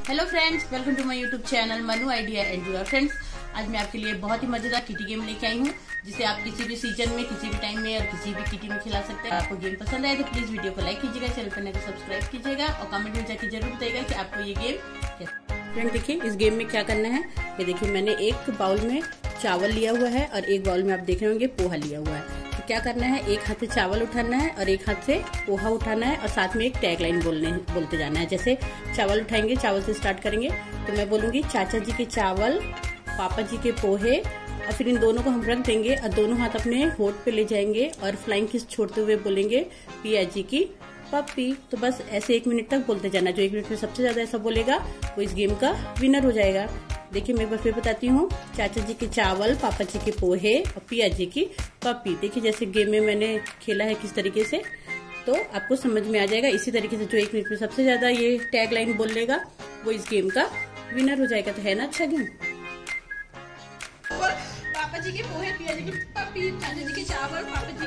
Hello friends, welcome to my YouTube channel Manu idea and your friends. आज मैं आपके लिए बहुत ही मजेदार किटी गेम लेके आई हूँ, जिसे आप किसी भी सीजन में, किसी भी टाइम में और किसी भी किटी में खिला सकते हैं। आपको गेम पसंद आए तो प्लीज वीडियो को लाइक कीजिएगा, चैनल पर नए तो सब्सक्राइब कीजिएगा और कमेंट में जाकर जरूर बताइएगा कि आपको ये गेम कैसा। फ्रेंड देखिए, इस गेम में क्या करना है। ये देखिए, मैंने एक बाउल में चावल लिया हुआ है और एक बाउल में आप देख रहे होंगे पोहा लिया हुआ है। तो क्या करना है, एक हाथ से चावल उठाना है और एक हाथ से पोहा उठाना है और साथ में एक टैगलाइन बोलते जाना है। जैसे चावल उठाएंगे, चावल से स्टार्ट करेंगे तो मैं बोलूंगी चाचा जी के चावल, पापा जी के पोहे, और फिर इन दोनों को हम रख देंगे और दोनों हाथ अपने होठ पे ले जाएंगे और फ्लाइंग किस छोड़ते हुए बोलेंगे पिया जी की पप्पी। तो बस ऐसे 1 मिनट तक बोलते जाना। जो 1 मिनट में सबसे ज्यादा ऐसा बोलेगा वो इस गेम का विनर हो जाएगा। देखिए, मैं एक बार फिर बताती हूँ। चाचा जी के चावल, पापा जी के पोहे और पिया जी की पप्पी। देखिए, जैसे गेम में मैंने खेला है किस तरीके से, तो आपको समझ में आ जाएगा। इसी तरीके से जो 1 मिनट में सबसे ज्यादा ये टैग लाइन बोल लेगा वो इस गेम का विनर हो जाएगा। तो है ना अच्छा गेम। पापा जी के पोहे, पिया जी की पप्पी, चाचा जी के चावल, पापा